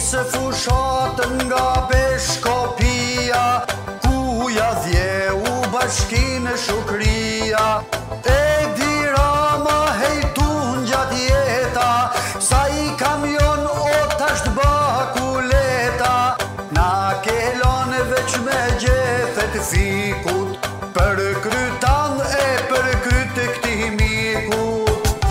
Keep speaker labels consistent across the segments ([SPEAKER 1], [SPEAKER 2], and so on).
[SPEAKER 1] nisë fushatën nga Peshkopia, ku ja dhje u bashkinë Shukria. E di Rama hejtun gjatë jeta, sa i kamion o tasht bakuleta. Na kelon veç me gjethet fikut, për krytan e për kryt këti mikut.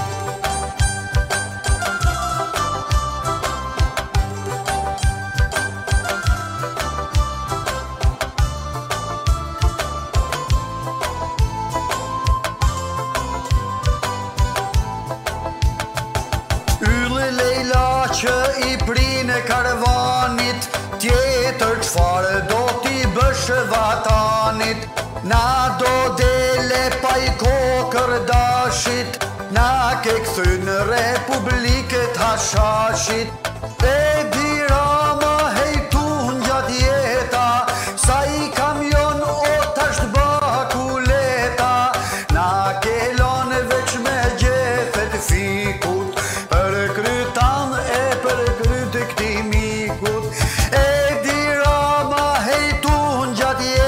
[SPEAKER 1] Yllë Lejla që i prine karvanit, tjetër qfarë do t'i bësh vatanit. Na do dele pa i kokër dashit, na ke këthyn Republiket Hashashit. E di Rama hejtun gjatë jeta, sa i kamion o tasht bakuleta. Na kelon veç me gjethet fikut, për krytan e për kryt këti mikut. E di Rama hejtun gjatë jeta,